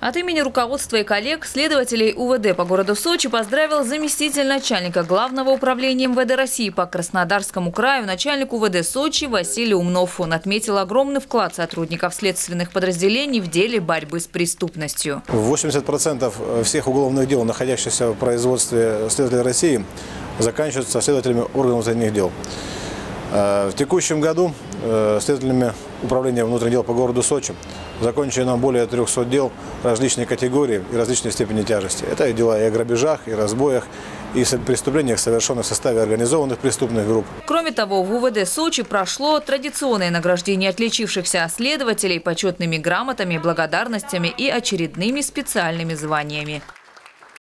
От имени руководства и коллег следователей УВД по городу Сочи поздравил заместитель начальника Главного управления МВД России по Краснодарскому краю, начальник УВД Сочи Василий Умнов. Он отметил огромный вклад сотрудников следственных подразделений в деле борьбы с преступностью. 80% всех уголовных дел, находящихся в производстве следователей России, заканчиваются следователями органов внутренних дел. В текущем году следователями Управления внутренних дел по городу Сочи закончено более 300 дел различной категории и различной степени тяжести. Это дела и о грабежах, и разбоях, и преступлениях, совершенных в составе организованных преступных групп. Кроме того, в УВД Сочи прошло традиционное награждение отличившихся следователей почетными грамотами, благодарностями и очередными специальными званиями.